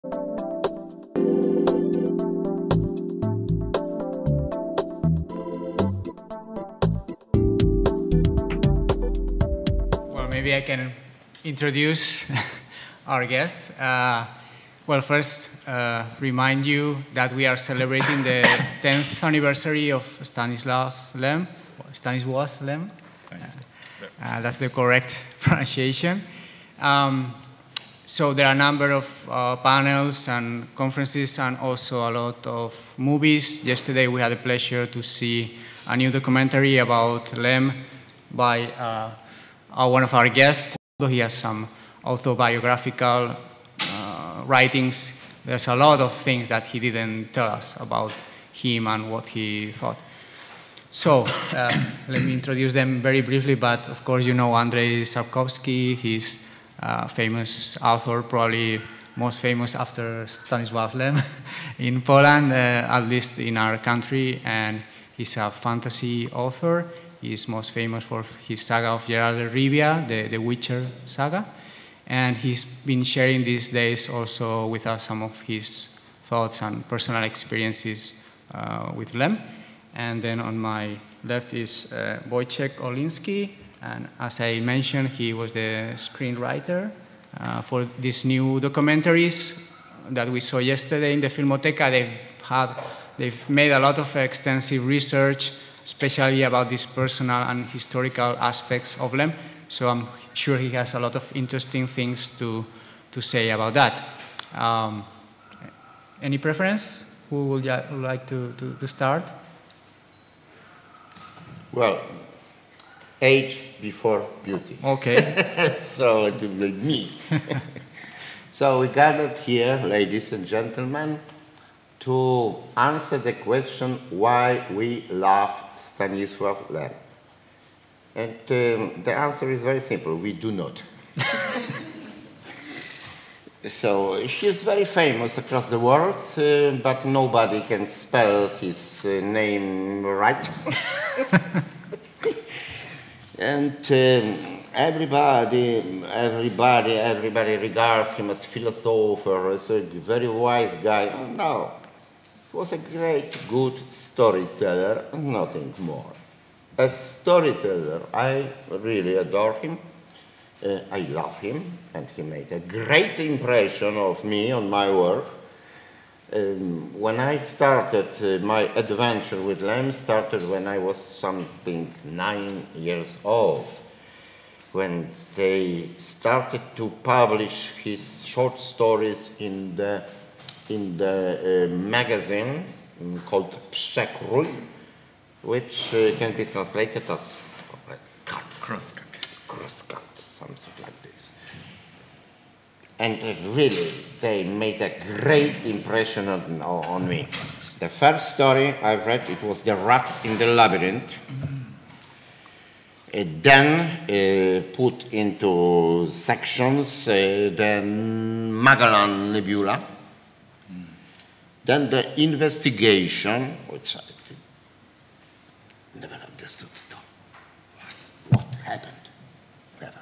Well, maybe I can introduce our guest. Well, first, remind you that we are celebrating the 10th anniversary of Stanisław Lem. Stanisław Lem? That's the correct pronunciation. So there are a number of panels and conferences and also a lot of movies. Yesterday we had the pleasure to see a new documentary about Lem by one of our guests. He has some autobiographical writings. There's a lot of things that he didn't tell us about him and what he thought. So let me introduce them very briefly, but of course you know Andrzej Sapkowski. He's a famous author, probably most famous after Stanisław Lem in Poland, at least in our country, and he's a fantasy author. He's most famous for his saga of Geralt of Rivia, the Witcher saga. And he's been sharing these days also with us some of his thoughts and personal experiences with Lem. And then on my left is Wojciech Oliński. And as I mentioned, he was the screenwriter for these new documentaries that we saw yesterday in the Filmoteca. They've made a lot of extensive research, especially about these personal and historical aspects of Lem. So I'm sure he has a lot of interesting things to say about that. Any preference? Who would like to start? Well, age before beauty. Okay. So it will be me. So we gathered here, ladies and gentlemen, to answer the question why we love Stanisław Lem. And the answer is very simple: we do not. So he is very famous across the world, but nobody can spell his name right. And everybody regards him as a philosopher, as a very wise guy. No, he was a great, good storyteller, and nothing more. As storyteller, I really adore him. I love him, and he made a great impression of me on my work. When I started my adventure with Lem, started when I was something 9 years old, when they started to publish his short stories in the magazine called Przekrój, which can be translated as cut. Crosscut. Crosscut, something like this. And really, they made a great impression on me. The first story I've read, it was The Rat in the Labyrinth. Then put into sections, then Magellan Nebula. Then The Investigation, which I never understood at all. What happened? Never.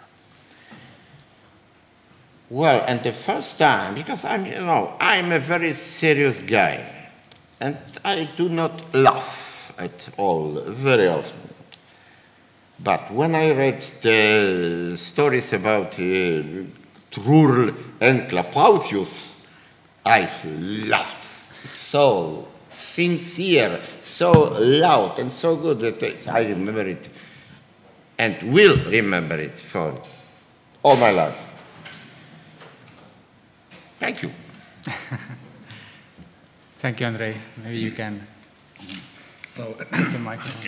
Well, and the first time, because I'm a very serious guy, and I do not laugh at all very often. But when I read the stories about Trurl and Clapautius, I laughed. So sincere, so loud, and so good that I remember it, and will remember it for all my life. Thank you. Thank you, Andrzej. Maybe you can take the microphone.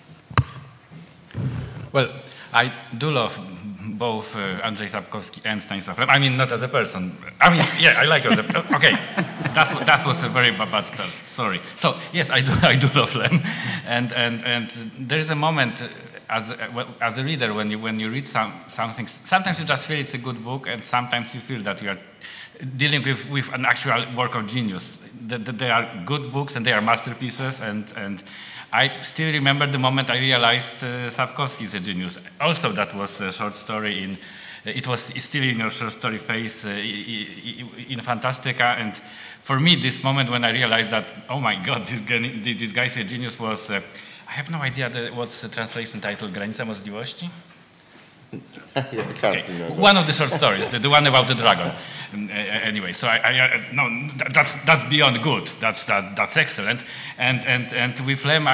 Well, I do love both Andrzej Sapkowski and Stanisław Lem. I mean, not as a person. I mean, yeah, I like you as a... Okay, that was a very bad start. Sorry. So, yes, I do love Lem. And there is a moment as a reader when you read something, sometimes you just feel it's a good book, and sometimes you feel that you are dealing with an actual work of genius. That they are good books and they are masterpieces, and I still remember the moment I realized Sapkowski is a genius. Also, that was a short story it was still in your short story phase in Fantastica, and for me, this moment when I realized that, oh my God, this guy's a genius was, I have no idea what's the translation title, Granica Możliwości? Okay. One of the short stories, the one about the dragon. Anyway, so no, that's beyond good. That's excellent. And with Lem,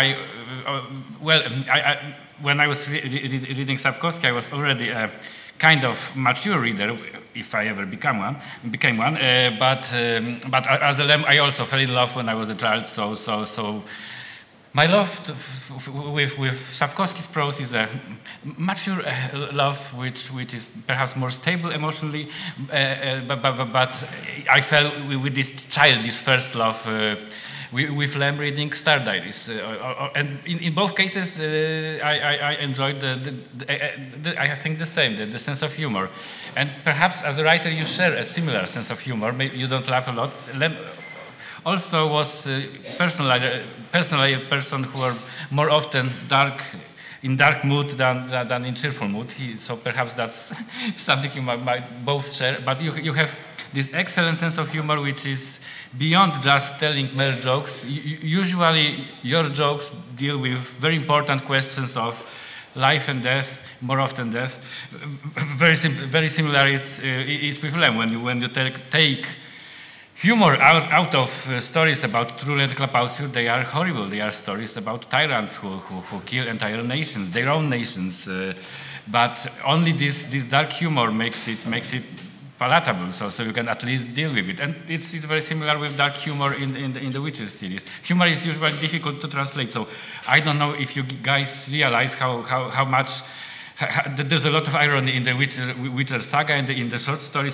when I was reading Sapkowski, I was already a kind of mature reader, if I ever became one. But as a Lem, I also fell in love when I was a child. So my love with Sapkowski's prose is a mature love, which is perhaps more stable emotionally, but I fell with this childish first love with Lem reading Star Diaries, and in both cases I enjoyed I think the same, the sense of humor, and perhaps as a writer you share a similar sense of humor. Maybe you don't laugh a lot. Lem also was personally a person who were more often in dark mood than in cheerful mood. So perhaps that's something you might both share. But you have this excellent sense of humor, which is beyond just telling mere jokes. Usually your jokes deal with very important questions of life and death, more often death. Very similar it's with Lem. When you take humor out of stories about Trull and Klapauciu, they are horrible. They are stories about tyrants who kill entire nations, their own nations. But only this dark humor makes it palatable, so you can at least deal with it. And it's very similar with dark humor in the Witcher series. Humor is usually difficult to translate, so I don't know if you guys realize how much. There's a lot of irony in the Witcher saga and in the short stories.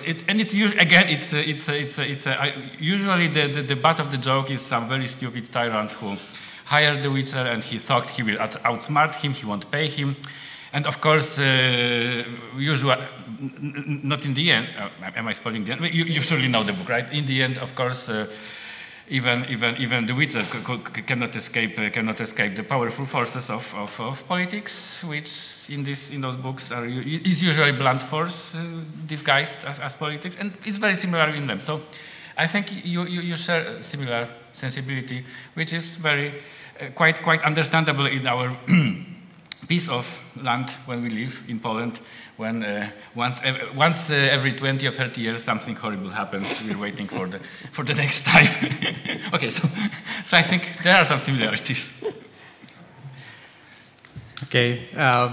Usually the butt of the joke is some very stupid tyrant who hired the Witcher and he thought he will outsmart him, he won't pay him. And of course, usually, not in the end, am I spoiling the end? You surely know the book, right? In the end, of course, even the Witcher cannot escape the powerful forces of politics, which in those books is usually blunt force disguised as politics, and it's very similar in them. So I think you share a similar sensibility, which is very quite understandable in our piece of land when we live in Poland. When once every 20 or 30 years something horrible happens, we're waiting for the next time. Okay, so I think there are some similarities. Okay.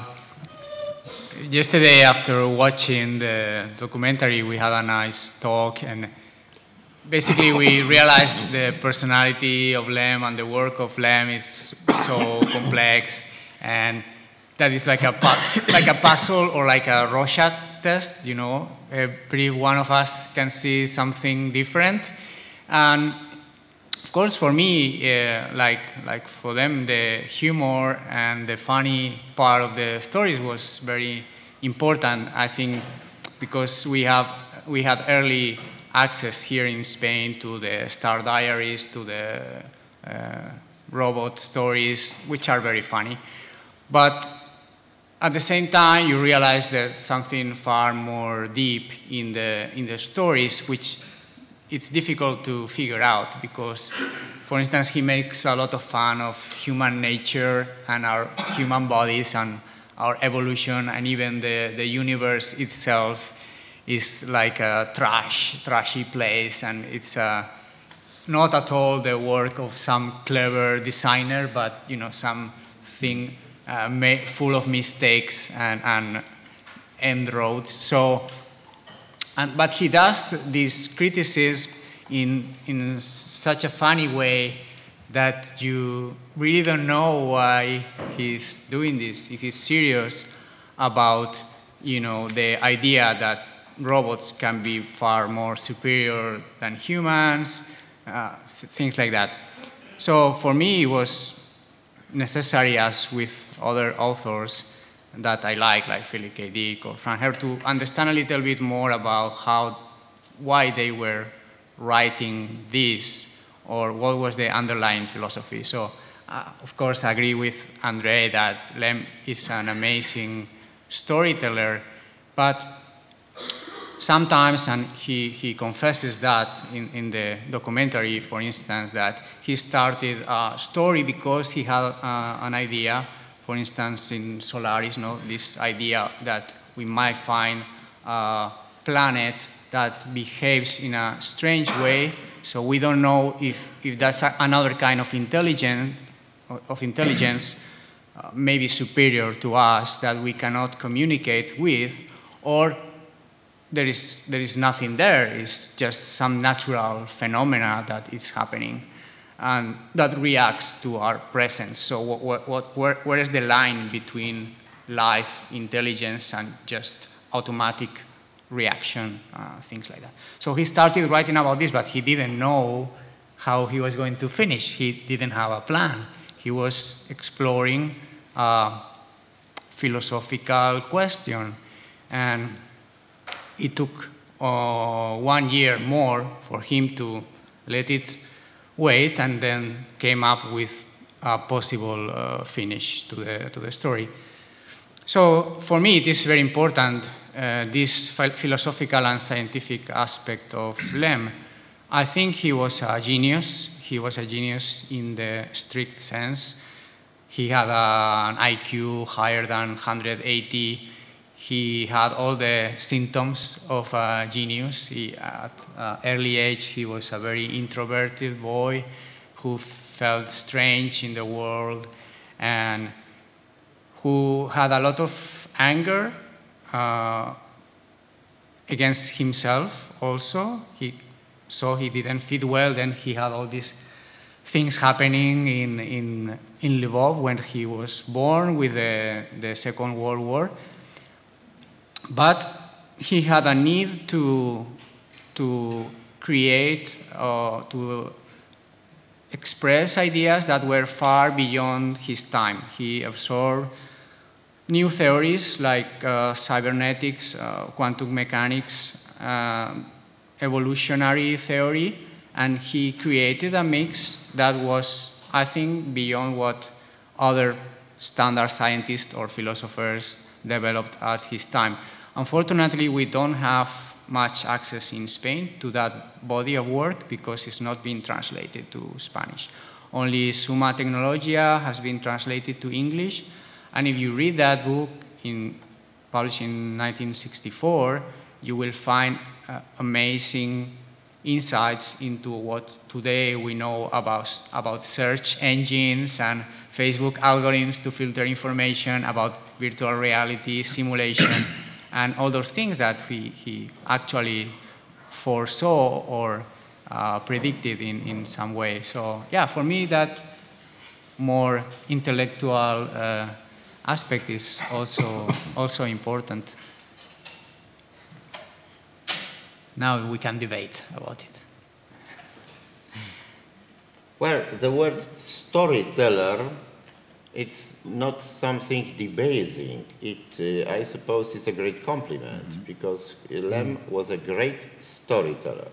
Yesterday, after watching the documentary, we had a nice talk, and basically we realized the personality of Lem and the work of Lem is so complex, and that is like a puzzle or like a Rorschach test, you know. Every one of us can see something different. And of course, for me, like for them, the humor and the funny part of the stories was very important, I think, because we had early access here in Spain to the Star Diaries, to the robot stories, which are very funny. But at the same time, you realize there's something far more deep in the stories, which it's difficult to figure out because, for instance, he makes a lot of fun of human nature and our human bodies and our evolution, and even the universe itself is like a trashy place, and it's not at all the work of some clever designer, but something full of mistakes and end roads. So, but he does this criticism in such a funny way that you really don't know why he's doing this. If he's serious about, the idea that robots can be far more superior than humans, things like that. So for me, it was necessary, as with other authors that I like Philip K. Dick or Frank Herbst, to understand a little bit more about why they were writing this, or what was the underlying philosophy. So, of course, I agree with Andre that Lem is an amazing storyteller, but sometimes, and he confesses that in the documentary, for instance, that he started a story because he had an idea, for instance, in Solaris, this idea that we might find a planet that behaves in a strange way, so we don't know if that's another kind of intelligence, maybe superior to us that we cannot communicate with, or there is nothing there. It's just some natural phenomena that is happening and that reacts to our presence. So where is the line between life, intelligence, and just automatic reaction, things like that. So he started writing about this, but he didn't know how he was going to finish. He didn't have a plan. He was exploring a philosophical question, and it took 1 year more for him to let it wait, and then came up with a possible finish to the story. So for me, it is very important, this philosophical and scientific aspect of Lem. I think he was a genius. He was a genius in the strict sense. He had an IQ higher than 180. He had all the symptoms of a genius. At an early age, he was a very introverted boy who felt strange in the world and who had a lot of anger against himself also. He saw he didn't fit well, then he had all these things happening in Lvov when he was born with the Second World War. But he had a need to create, to express ideas that were far beyond his time. He absorbed new theories like cybernetics, quantum mechanics, evolutionary theory, and he created a mix that was, I think, beyond what other standard scientists or philosophers developed at his time. Unfortunately, we don't have much access in Spain to that body of work because it's not been translated to Spanish. Only Summa Technologia has been translated to English, and if you read that book, published in 1964, you will find amazing insights into what today we know about search engines and Facebook algorithms to filter information, about virtual reality, simulation, and all those things that he actually foresaw or predicted in some way. So yeah, for me that more intellectual aspect is also important. Now we can debate about it. Well, the word storyteller, it's not something debasing. I suppose it's a great compliment, because Lem was a great storyteller.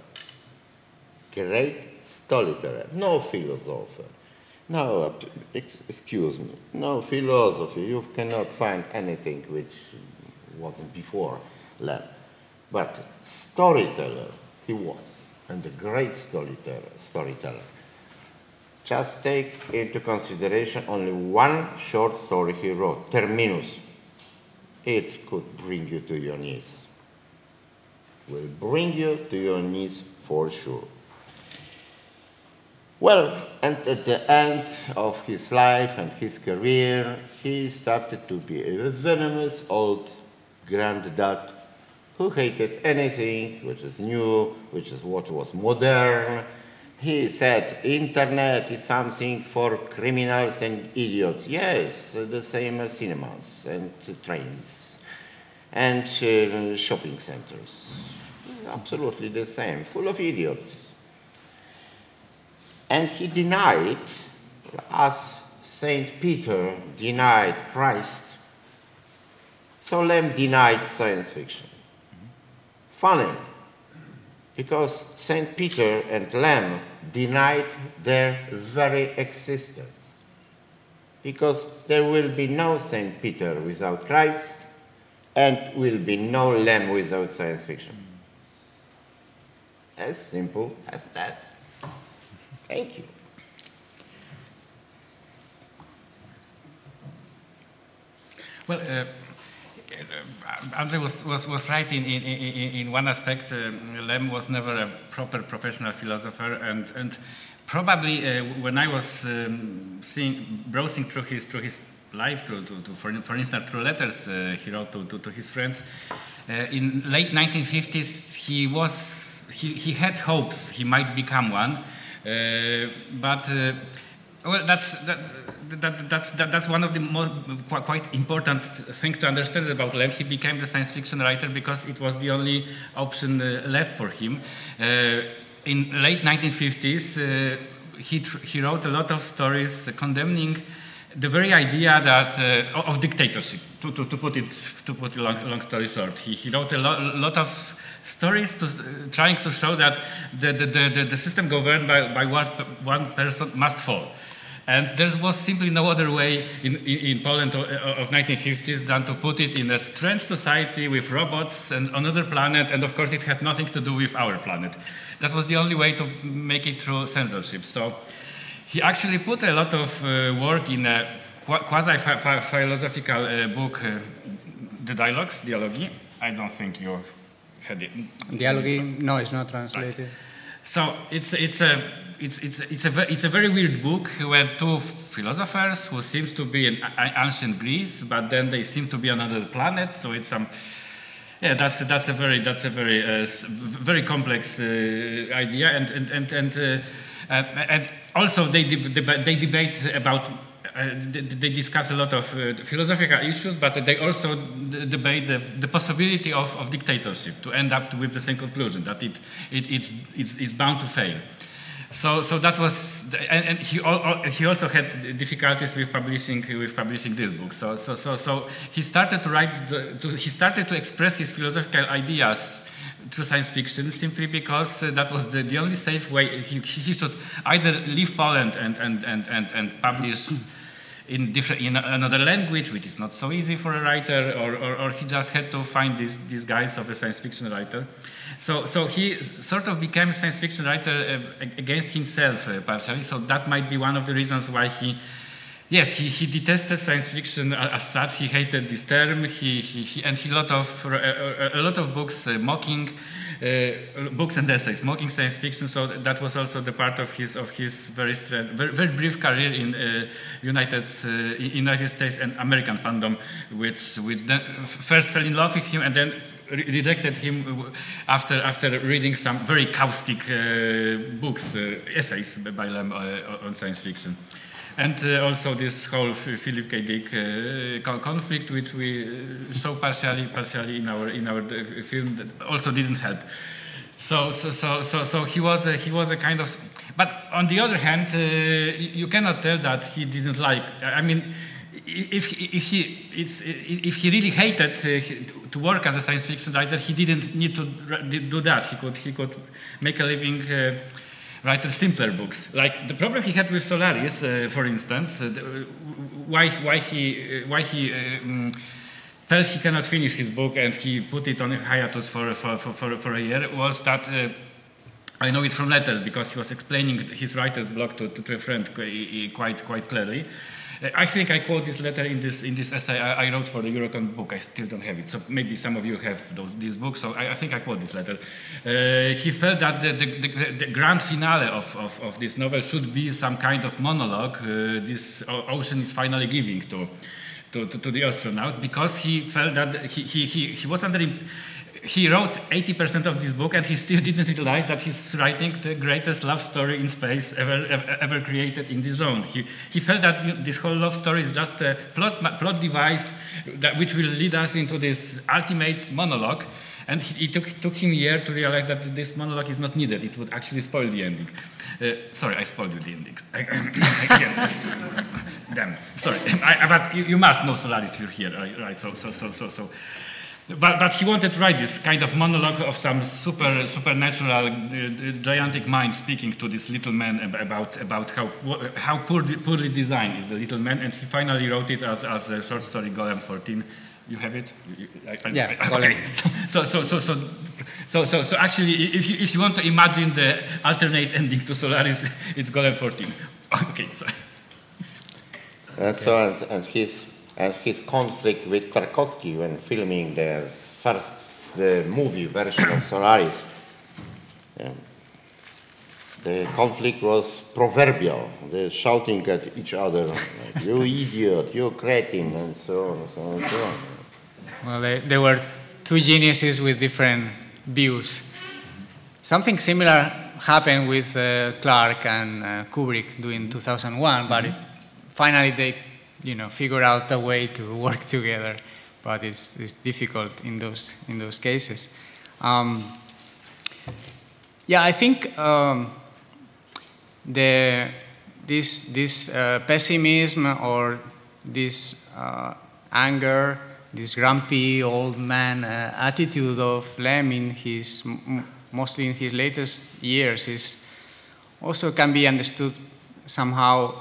Great storyteller, no philosopher. No, excuse me, no philosophy. You cannot find anything which wasn't before Lem. But storyteller he was, and a great storyteller. Just take into consideration only one short story he wrote, Terminus. It could bring you to your knees. Will bring you to your knees for sure. Well, and at the end of his life and his career, he started to be a venomous old granddad who hated anything which is new, which is what was modern. He said, internet is something for criminals and idiots. Yes, the same as cinemas and trains and shopping centers. Absolutely the same, full of idiots. And he denied, as Saint Peter denied Christ, so Lem denied science fiction. Funny, because Saint Peter and Lem denied their very existence. Because there will be no Saint Peter without Christ, and will be no Lem without science fiction. As simple as that. Thank you. Well, Andrzej was right in one aspect. Lem was never a proper professional philosopher, and probably when I was browsing through his life, for instance, through letters he wrote to his friends, in late 1950s he had hopes he might become one, but well, that's one of the most quite important things to understand about Lem. He became the science fiction writer because it was the only option left for him. In late 1950s, he wrote a lot of stories condemning the very idea that of dictatorship. To put it long story short, he wrote a lot of stories trying to show that the system governed by one person must fall. And there was simply no other way in Poland of 1950s than to put it in a strange society with robots and another planet, and of course it had nothing to do with our planet. That was the only way to make it through censorship. So he actually put a lot of work in a quasi-philosophical book, The Dialogues, Dialogi. I don't think you had it. Dialogi, no, it's not translated. Right. So it's a very weird book where two philosophers who seems to be in ancient Greece, but then they seem to be on another planet. So it's some, yeah, that's a very complex idea, and also they debate about. They discuss a lot of philosophical issues, but they also debate the possibility of dictatorship to end up with the same conclusion, that it's bound to fail. So that was, and he also had difficulties with publishing this book. So he started to write, he started to express his philosophical ideas through science fiction simply because that was the only safe way. He should either leave Poland and publish in another language, which is not so easy for a writer, or he just had to find these guys of a science fiction writer. So he sort of became a science fiction writer against himself partially. So that might be one of the reasons why he detested science fiction as such. He hated this term. He wrote a lot of books mocking books and essays mocking science fiction. So that was also the part of his very brief career in United States and American fandom, which then first fell in love with him and then rejected him after reading some very caustic books, essays by Lem on science fiction. And also this whole Philip K. Dick conflict, which we saw partially in our film, that also didn't help. So he was a kind of. But on the other hand, you cannot tell that he didn't like. I mean, if he really hated to work as a science fiction writer, he didn't need to do that. He could make a living. Write simpler books. Like the problem he had with Solaris, for instance, why he felt he cannot finish his book and he put it on a hiatus for a year was that I know it from letters because he was explaining his writer's block to a friend quite clearly. I think I quote this letter in this essay I wrote for the Eurocon book. I still don't have it, so maybe some of you have these books. So I think I quote this letter. He felt that the grand finale of this novel should be some kind of monologue. This ocean is finally giving to the astronauts, because he felt that he was under. He wrote 80% of this book, and he still didn't realize that he's writing the greatest love story in space ever created in this zone. He felt that this whole love story is just a plot device which will lead us into this ultimate monologue. And it took him a year to realize that this monologue is not needed. It would actually spoil the ending. Sorry, I spoiled you the ending. Again, damn. Sorry, but you must know Solaris if you're here, right? So. But he wanted to write this kind of monologue of some supernatural, gigantic mind speaking to this little man about how poorly designed is the little man, and he finally wrote it as a short story, Golem 14, You have it? Yeah, okay. So actually, if you want to imagine the alternate ending to Solaris, it's Golem 14. Okay, sorry. And his conflict with Tarkovsky when filming the first movie version of Solaris. The conflict was proverbial. They're shouting at each other, like, you idiot, you cretin, and so on and so on and so on. Well, they were two geniuses with different views. Something similar happened with Clark and Kubrick doing 2001, but finally they, figured out a way to work together. But it's difficult in those cases. Yeah, I think this pessimism or this anger, this grumpy old man attitude of Lem in mostly in his latest years is also can be understood somehow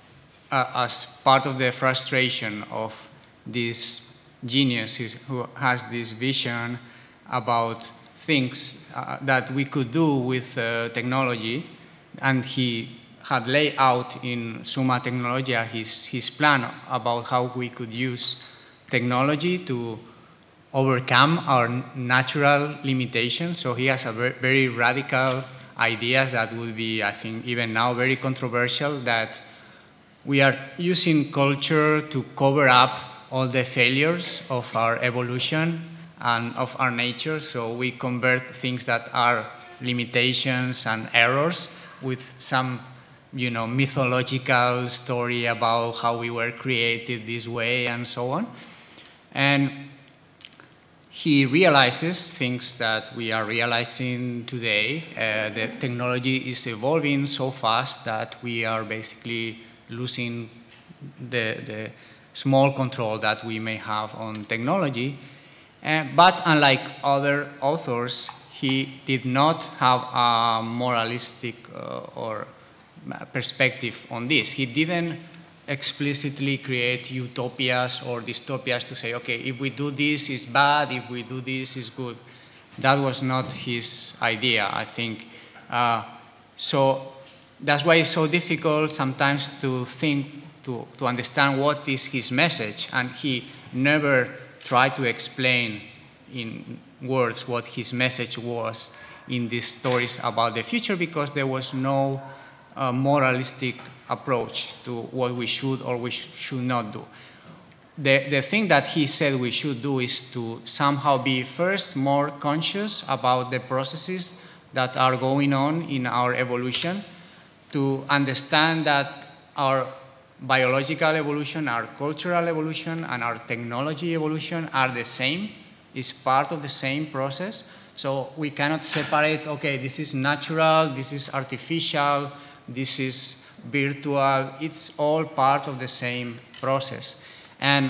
as part of the frustration of this genius who has this vision about things that we could do with technology, and he had laid out in Summa Technologia his plan about how we could use technology to overcome our natural limitations. So he has a very radical ideas that would be, I think, even now very controversial, that we are using culture to cover up all the failures of our evolution and of our nature. So we convert things that are limitations and errors with some, mythological story about how we were created this way and so on. And he realizes things that we are realizing today. The technology is evolving so fast that we are basically losing the small control that we may have on technology. But unlike other authors, he did not have a moralistic or perspective on this. He didn't explicitly create utopias or dystopias to say, okay, if we do this, it's bad, if we do this, it's good. That was not his idea, I think. So that's why it's so difficult sometimes to think, to understand what is his message. And he never tried to explain in words what his message was in these stories about the future, because there was no moralistic approach to what we should or we should not do. The thing that he said we should do is to somehow be first more conscious about the processes that are going on in our evolution, to understand that our biological evolution, our cultural evolution, and our technology evolution are the same, is part of the same process. So we cannot separate, okay, this is natural, this is artificial, this is virtual. It's all part of the same process. And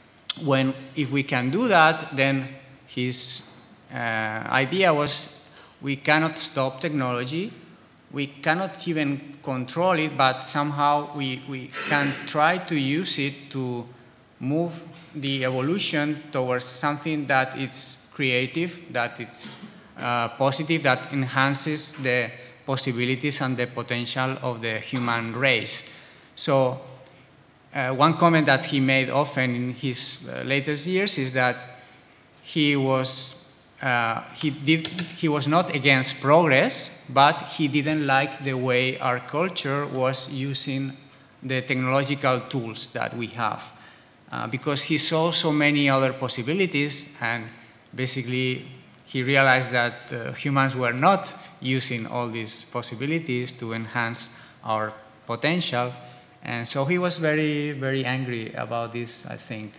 if we can do that, then his idea was we cannot stop technology, we cannot even control it, but somehow we can try to use it to move the evolution towards something that is creative, that it's positive, that enhances the possibilities and the potential of the human race. So one comment that he made often in his latest years is that he was not against progress, but he didn't like the way our culture was using the technological tools that we have, because he saw so many other possibilities, and basically he realized that humans were not using all these possibilities to enhance our potential. And so he was very, very angry about this, I think.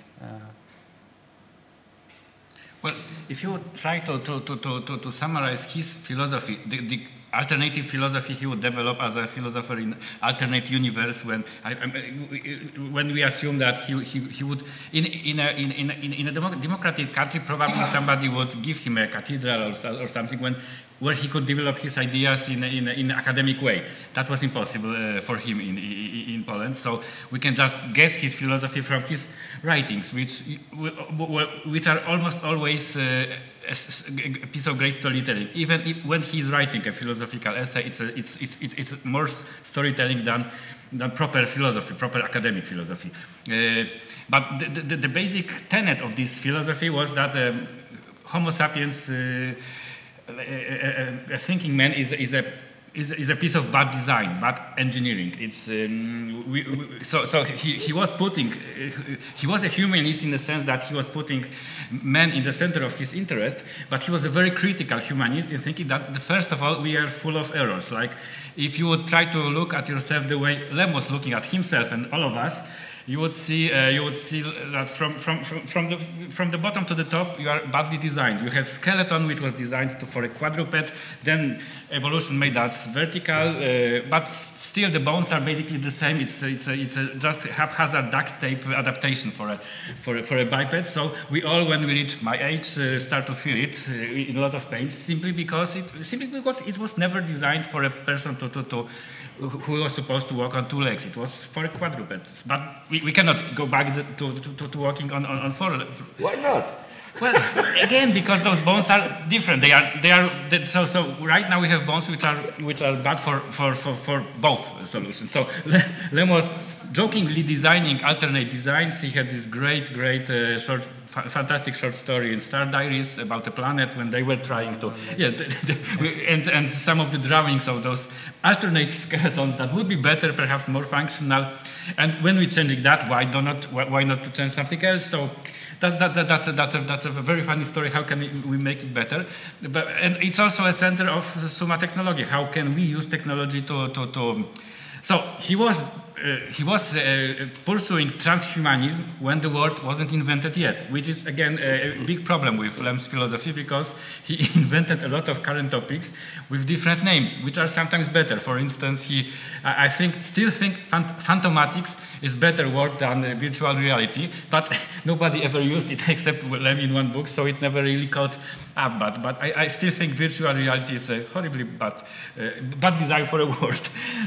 Well, if you try to summarize his philosophy, alternative philosophy he would develop as a philosopher in alternate universe when we assume that he would in a democratic country probably somebody would give him a cathedral or something where he could develop his ideas in an academic way. That was impossible for him in Poland. So we can just guess his philosophy from his writings, which are almost always a piece of great storytelling. Even when he's writing a philosophical essay, it's more storytelling than proper philosophy, proper academic philosophy. But the basic tenet of this philosophy was that Homo sapiens, a thinking man, is a piece of bad design, bad engineering. It's so he was putting he was a humanist in the sense that he was putting man in the center of his interest, but he was a very critical humanist in thinking that first of all we are full of errors. Like if you would try to look at yourself the way Lem was looking at himself and all of us, you would see that from the bottom to the top you are badly designed. You have skeleton which was designed for a quadruped, then evolution made us vertical, but still the bones are basically the same. It's a just haphazard duct tape adaptation for a biped. So we all, when we reach my age, start to feel it in a lot of pain simply because it was never designed for a person who was supposed to walk on two legs. It was for quadrupeds. But we cannot go back to walking on four legs. Why not? Well, again, because those bones are different. So right now we have bones which are bad for both solutions. So Lem was jokingly designing alternate designs. He had this great fantastic short story in Star Diaries about a planet when they were trying to, and some of the drawings of those alternate skeletons that would be better, perhaps more functional. And when we changing that, why not to change something else? So that's a very funny story. How can we make it better? And it's also a center of Summa Technology. How can we use technology to So he was pursuing transhumanism when the word wasn't invented yet, which is again a big problem with Lem's philosophy because he invented a lot of current topics with different names, which are sometimes better. For instance, I still think phantomatics is better word than virtual reality, but nobody ever used it except Lem in one book, so it never really caught up. But I still think virtual reality is a horribly bad design for a word.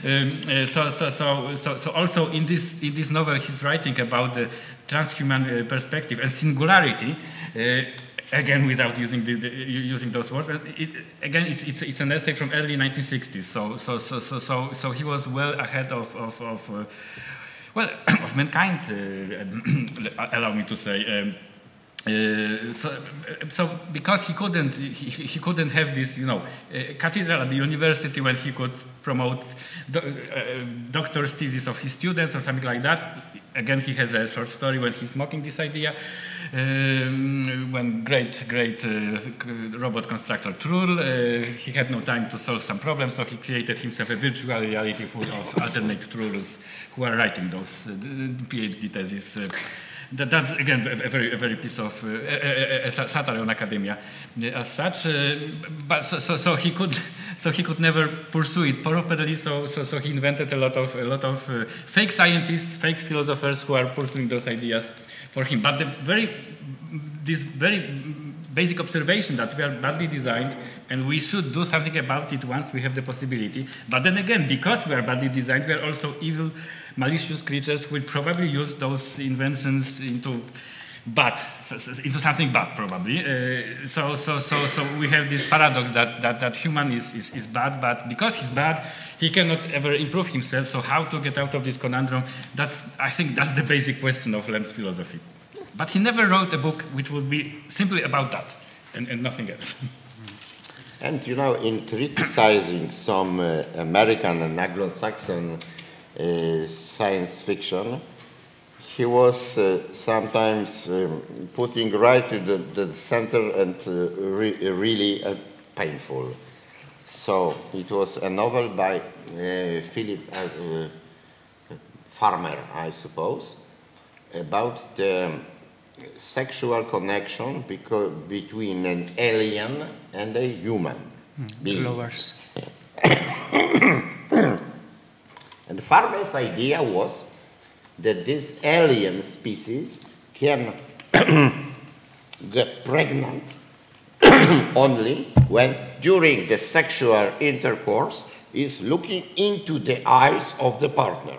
So also in this novel, he's writing about the transhuman perspective and singularity. Again, without using those words. And it's an essay from early 1960s. So he was well ahead of mankind. Allow me to say. So because he couldn't have this, cathedral at the university when he could promote doctor's thesis of his students or something like that. Again, he has a short story when he's mocking this idea. When great robot constructor Trull, he had no time to solve some problems, so he created himself a virtual reality full of alternate Trulls who are writing those PhD theses. That's again a very piece of satire on academia as such. But so he could never pursue it properly. So he invented a lot of fake scientists, fake philosophers who are pursuing those ideas for him. But this very basic observation that we are badly designed and we should do something about it once we have the possibility. But then again, because we are badly designed, we are also evil, malicious creatures who will probably use those inventions into something bad, probably. So we have this paradox that human is bad, but because he's bad, he cannot ever improve himself. So how to get out of this conundrum? I think that's the basic question of Lem's philosophy. But he never wrote a book which would be simply about that and nothing else. And in criticizing some American and Anglo-Saxon science fiction, he was sometimes putting right to the center and really painful. So it was a novel by Philip Farmer, I suppose, about the sexual connection between an alien and a human being. Lovers. And Farmer's idea was that this alien species can get pregnant only when, during the sexual intercourse, is looking into the eyes of the partner.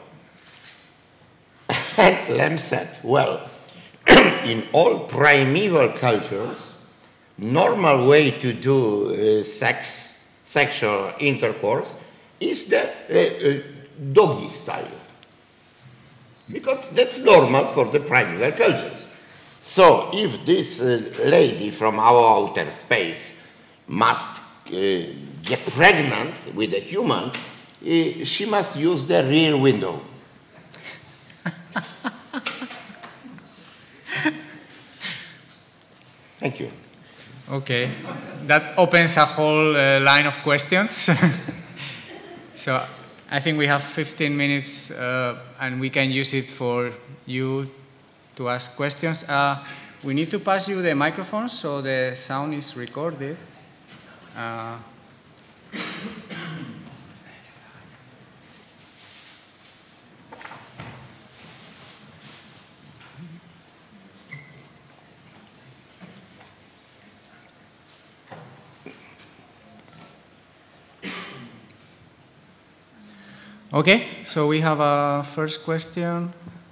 And Lem said, well, in all primeval cultures, normal way to do sexual intercourse is the doggy style. Because that's normal for the primeval cultures. So if this lady from our outer space must get pregnant with a human, she must use the rear window. Thank you. Okay, that opens a whole line of questions. So I think we have 15 minutes and we can use it for you to ask questions. We need to pass you the microphone so the sound is recorded. Okay, so we have a first question.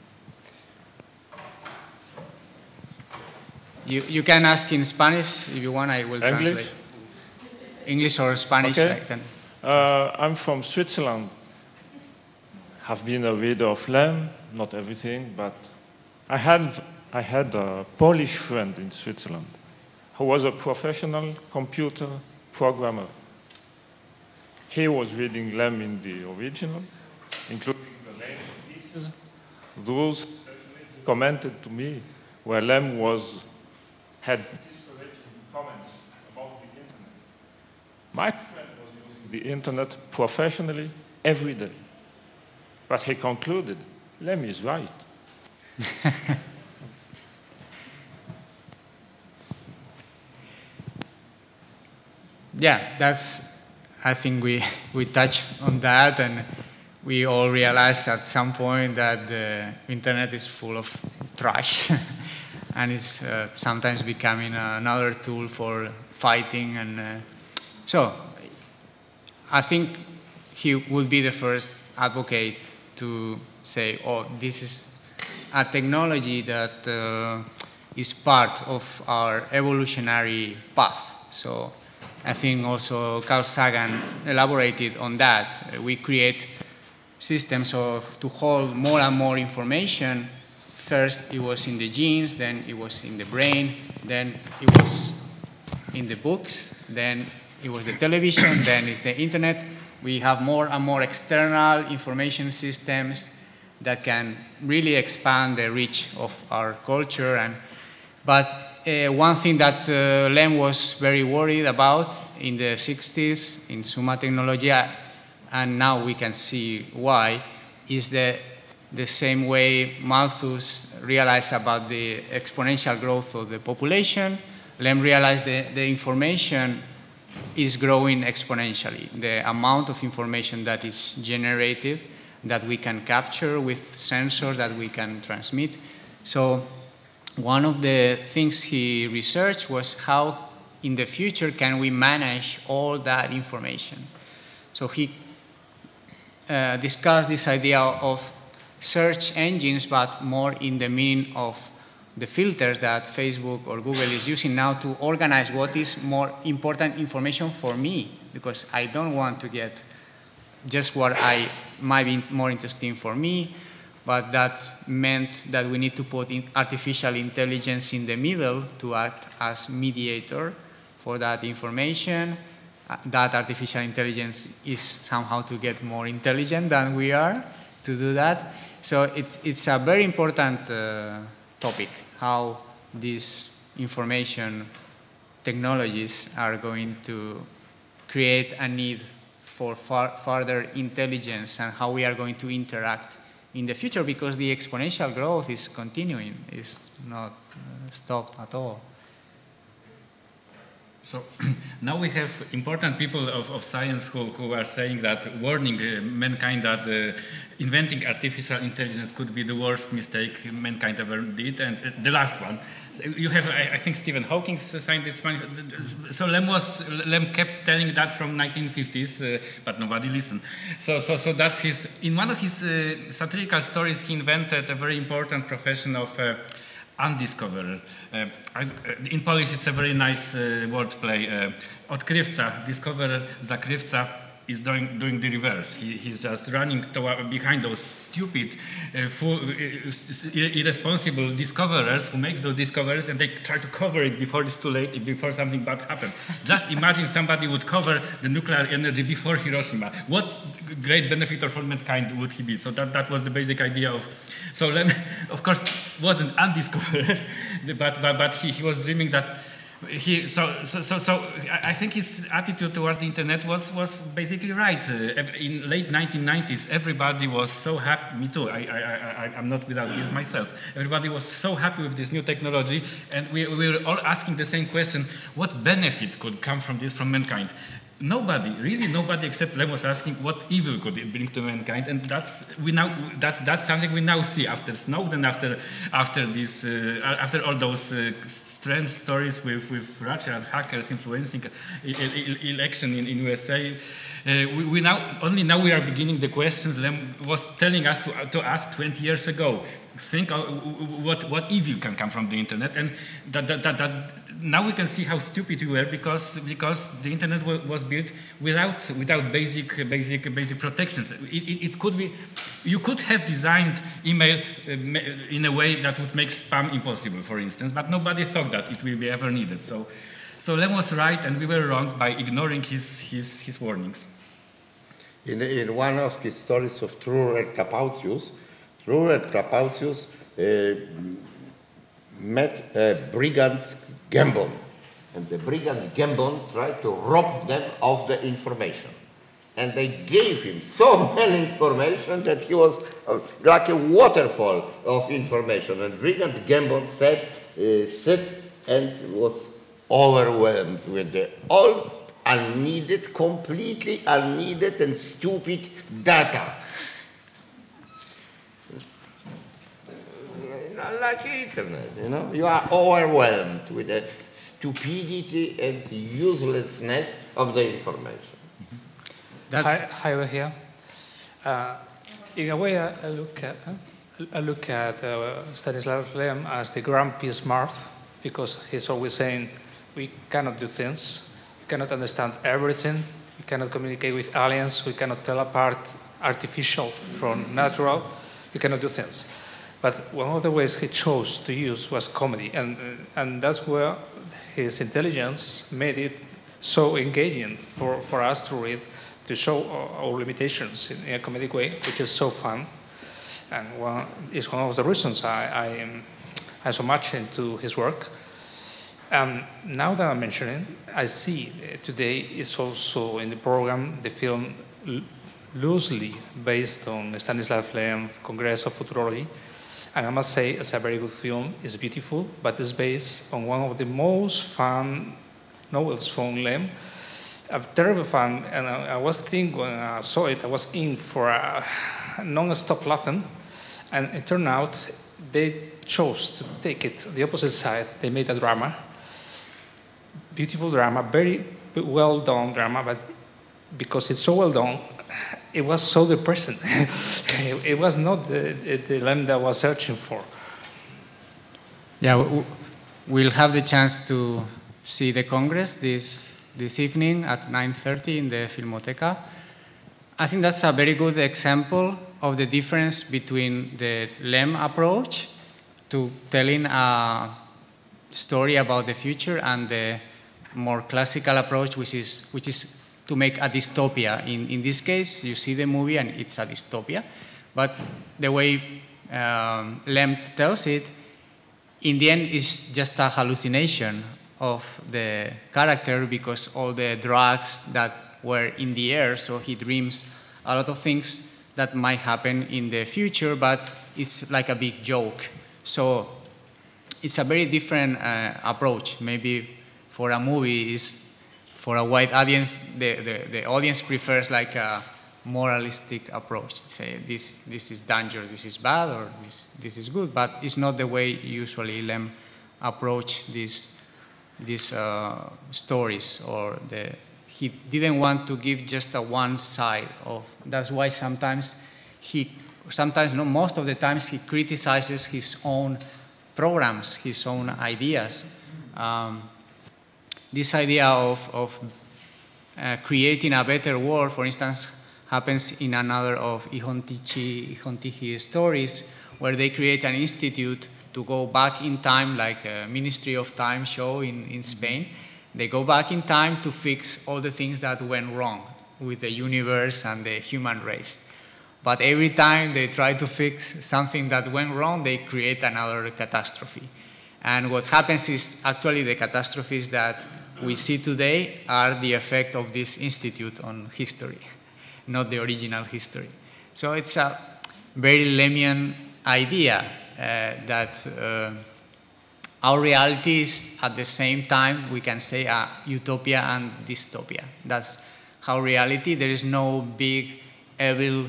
You can ask in Spanish if you want, I will translate. English or Spanish. Okay. I can. I'm from Switzerland. Have been a reader of Lem, not everything, but I had a Polish friend in Switzerland who was a professional computer programmer. He was reading Lem in the original, including the later pieces. Those especially commented to me where Lem had discouraging comments about the internet. My friend was using the internet professionally every day. But he concluded, Lem is right. Yeah, I think we touched on that, and we all realized at some point that the internet is full of trash and it's sometimes becoming another tool for fighting. And so I think he would be the first advocate to say, oh, this is a technology that is part of our evolutionary path. So I think also Carl Sagan elaborated on that. We create systems to hold more and more information. First it was in the genes, then it was in the brain, then it was in the books, then it was the television, then it's the internet. We have more and more external information systems that can really expand the reach of our culture. But one thing that Lem was very worried about in the 60s in Summa Technologia, and now we can see why, is the same way Malthus realized about the exponential growth of the population. Lem realized the information is growing exponentially. The amount of information that is generated, that we can capture with sensors that we can transmit. So one of the things he researched was how in the future can we manage all that information. So he discussed this idea of search engines, but more in the meaning of the filters that Facebook or Google is using now to organize what is more important information for me, because I don't want to get just what I might be more interesting for me, but that meant that we need to put in artificial intelligence in the middle to act as mediator for that information. That artificial intelligence is somehow to get more intelligent than we are to do that. So it's a very important topic, how these information technologies are going to create a need for further intelligence and how we are going to interact in the future, because the exponential growth is continuing, it's not stopped at all. So now we have important people of science who are saying that, warning mankind that inventing artificial intelligence could be the worst mistake mankind ever did. And the last one, you have, I think, Stephen Hawking signed this manifesto. So Lem kept telling that from 1950s, but nobody listened. So that's his, in one of his satirical stories, he invented a very important profession of undiscoverer. In Polish, it's a very nice wordplay. Odkrywca, discoverer, zakrywca is doing the reverse. He's just running behind those stupid, irresponsible discoverers who makes those discoveries, and they try to cover it before it's too late, before something bad happens. Just imagine somebody would cover the nuclear energy before Hiroshima. What great benefactor for mankind would he be? So that was the basic idea of. So Lem, of course, wasn't undiscovered, but he was dreaming that. So I think his attitude towards the internet was basically right. In late 1990s, everybody was so happy. Me too. I'm not without guilt myself. Everybody was so happy with this new technology, and we were all asking the same question: what benefit could come from this from mankind? Nobody, really nobody except Lem was asking what evil could it bring to mankind, and that's something we now see after Snowden, after all those strange stories with Russia and hackers influencing election in USA. We now we are beginning the questions Lem was telling us to ask 20 years ago. Think what evil can come from the internet, and that now we can see how stupid we were because the internet was built without basic protections. It could be, you could have designed email in a way that would make spam impossible, for instance, but nobody thought that it will be ever needed. So Lem was right and we were wrong by ignoring his warnings. In one of his stories of Trured Carpathius met a brigand Gambon, and the brigand Gambon tried to rob them of the information. And they gave him so many information that he was like a waterfall of information. And brigand Gambon sat and was overwhelmed with the all unneeded, completely unneeded and stupid data. Like internet, you know, you are overwhelmed with the stupidity and uselessness of the information. Hi over here. In a way, I look at Stanislav Lem as the grumpy smart, because he's always saying we cannot do things, we cannot understand everything, we cannot communicate with aliens, we cannot tell apart artificial from natural, we cannot do things. But one of the ways he chose to use was comedy, and that's where his intelligence made it so engaging for us to read, to show our limitations in a comedic way, which is so fun. And it's one of the reasons I'm so much into his work. Now that I'm mentioning, I see today is also in the program the film loosely based on Stanislav Lem, Congress of Futurology. And I must say, it's a very good film. It's beautiful, but it's based on one of the most fun novels from Lem. I'm terribly fun, and I was thinking when I saw it, I was in for a non-stop lesson, and it turned out they chose to take it the opposite side. They made a drama, beautiful drama, very well done drama, but because it's so well done, it was so depressing. It was not the Lem that I was searching for. Yeah, we'll have the chance to see the Congress this evening at 9:30 in the Filmoteca. I think that's a very good example of the difference between the Lem approach to telling a story about the future and the more classical approach, which is to make a dystopia. In this case, you see the movie and it's a dystopia, but the way Lem tells it, in the end, is just a hallucination of the character because all the drugs that were in the air, so he dreams a lot of things that might happen in the future, but it's like a big joke. So it's a very different approach. Maybe for a movie is, for a wide audience, the audience prefers like a moralistic approach. Say this is danger, this is bad, or this is good, but it's not the way usually Lem approach these stories, or he didn't want to give just a one side of. That's why sometimes no, most of the times he criticizes his own programs, his own ideas. This idea of creating a better world, for instance, happens in another of Ihon Tichi stories, where they create an institute to go back in time, like a Ministry of Time show in Spain. They go back in time to fix all the things that went wrong with the universe and the human race. But every time they try to fix something that went wrong, they create another catastrophe. And what happens is actually the catastrophes that we see today are the effect of this institute on history, not the original history. So it's a very Lemian idea that our reality is at the same time, we can say, a utopia and dystopia. That's how reality, there is no big evil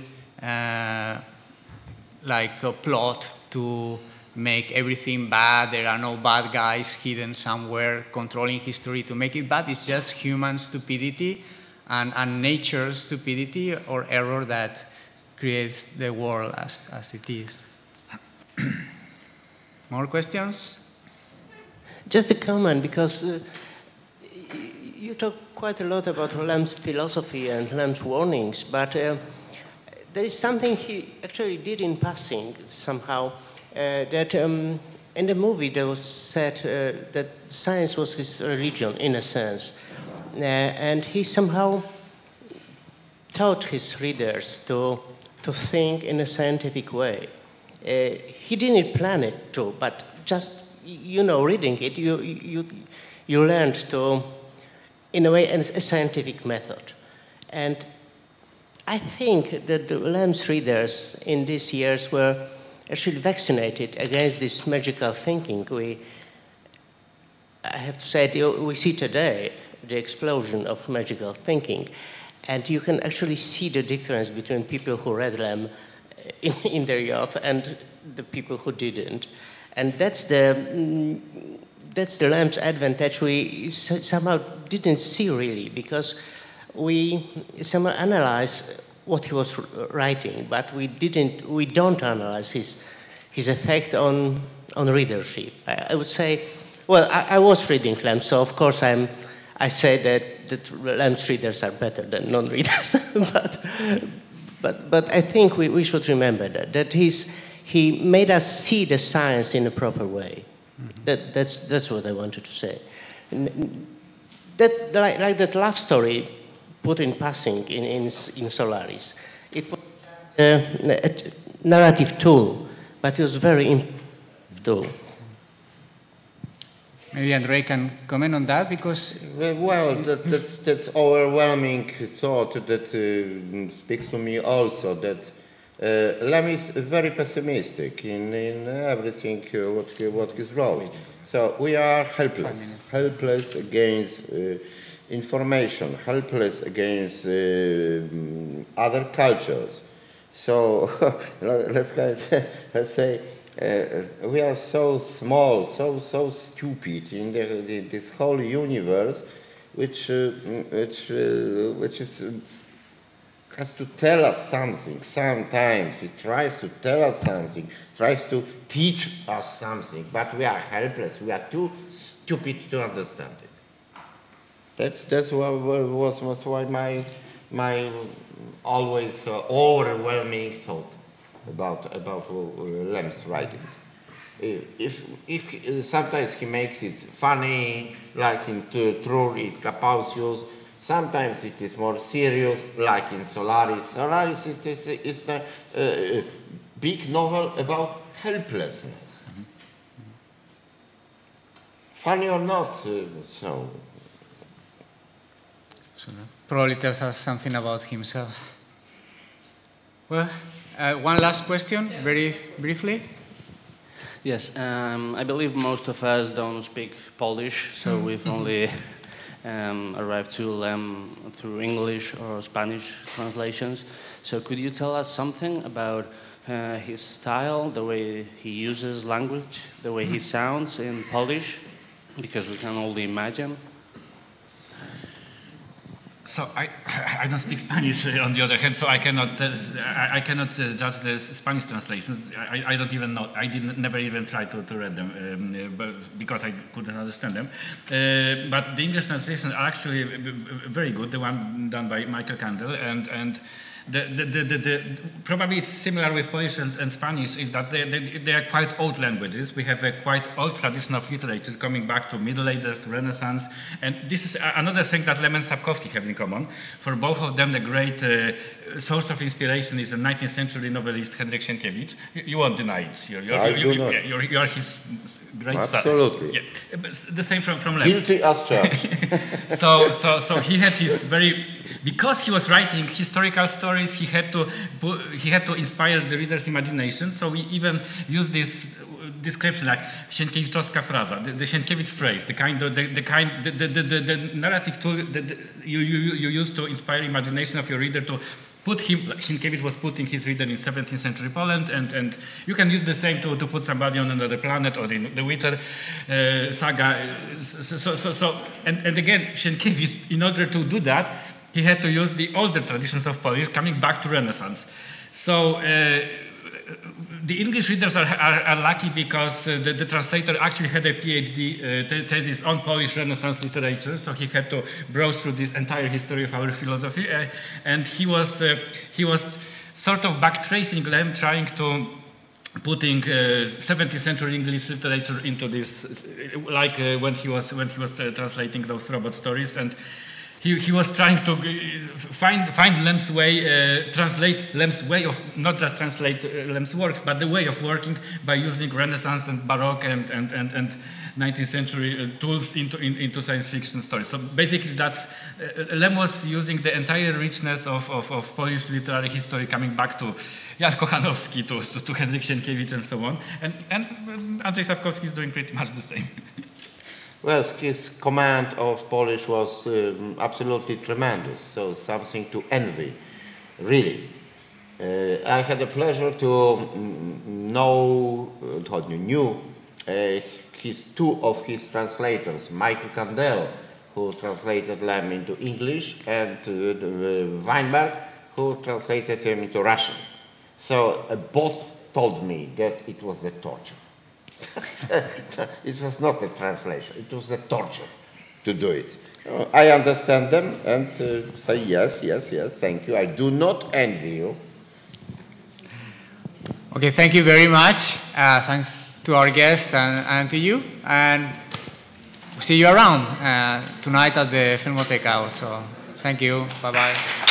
like a plot to make everything bad. There are no bad guys hidden somewhere controlling history to make it bad. It's just human stupidity and nature's stupidity or error that creates the world as it is. More questions? Just a comment, because you talk quite a lot about Lem's philosophy and Lem's warnings, but there is something he actually did in passing somehow, that in the movie there was said that science was his religion in a sense, and he somehow taught his readers to think in a scientific way. He didn't plan it to, but just, you know, reading it, you learned to, in a way, a scientific method. And I think that the Lem's readers in these years were actually vaccinated against this magical thinking. I have to say, we see today the explosion of magical thinking. And you can actually see the difference between people who read Lem in their youth and the people who didn't. And that's the Lem's advantage we somehow didn't see really, because we somehow analyze what he was writing, but we don't analyze his effect on readership. I would say, well, I was reading Lem, so of course I say that Lem's readers are better than non-readers, but I think we should remember that he made us see the science in a proper way. Mm-hmm. That's what I wanted to say. That's like that love story put in passing in Solaris. It was a narrative tool, but it was very important tool. Maybe Andre can comment on that, because... Well, that's overwhelming thought that speaks to me also, that Lem is very pessimistic in everything what he's wrote. So we are helpless against information, helpless against other cultures. So let's say we are so small, so stupid in this whole universe, which has to tell us something. Sometimes it tries to tell us something, tries to teach us something, but we are helpless. We are too stupid to understand it. That's what was why my always overwhelming thought about Lem's writing. If sometimes he makes it funny, like in Trull Capaucius. Sometimes it is more serious, like in Solaris. Solaris is a big novel about helplessness. Mm-hmm. Funny or not, so. Probably tells us something about himself. Well, one last question, very briefly. Yes, I believe most of us don't speak Polish, so we've only arrived to Lem through English or Spanish translations. So could you tell us something about his style, the way he uses language, the way he sounds in Polish? Because we can only imagine. So I don't speak Spanish on the other hand, so I cannot judge the Spanish translations. I don't even know. I never even tried to read them because I couldn't understand them. But the English translations are actually very good. The one done by Michael Kandel, and probably it's similar with Polish and Spanish is that they are quite old languages. We have a quite old tradition of literature coming back to Middle Ages, to Renaissance. And this is another thing that Lem and Sapkowski have in common. For both of them, the great source of inspiration is the 19th century novelist Henryk Sienkiewicz. You won't deny it. You are his great son. Absolutely. Yeah. The same from Lem. Guilty as charged. So he had his very... Because he was writing historical stories, he had to inspire the reader's imagination. So we even use this description like Sienkiewiczowska fraza, the Sienkiewicz phrase, the narrative tool that you use to inspire imagination of your reader to put him. Sienkiewicz was putting his reader in 17th century Poland, and you can use the same to put somebody on another planet or in the Witcher saga. And again, Sienkiewicz, in order to do that, he had to use the older traditions of Polish, coming back to Renaissance. So the English readers are lucky because the translator actually had a PhD thesis on Polish Renaissance literature, so he had to browse through this entire history of our philosophy, and he was sort of backtracing Lem, trying to putting 17th century English literature into this, like when he was translating those robot stories, and he was trying to find Lem's way, translate Lem's way of, not just translate Lem's works, but the way of working by using Renaissance and Baroque and 19th century tools into science fiction stories. So basically that's, Lem was using the entire richness of Polish literary history, coming back to Jan Kochanowski, to Henryk Sienkiewicz and so on. And Andrzej Sapkowski is doing pretty much the same. Well, his command of Polish was absolutely tremendous, so something to envy, really. I had the pleasure to knew two of his translators, Michael Kandel, who translated Lem into English, and Weinberg, who translated him into Russian. So both told me that it was a torture. It was not a translation, it was a torture to do it. I understand them and say yes, thank you. I do not envy you. Okay, thank you very much. Thanks to our guests and to you. And see you around tonight at the Filmoteca also. Thank you. Bye-bye.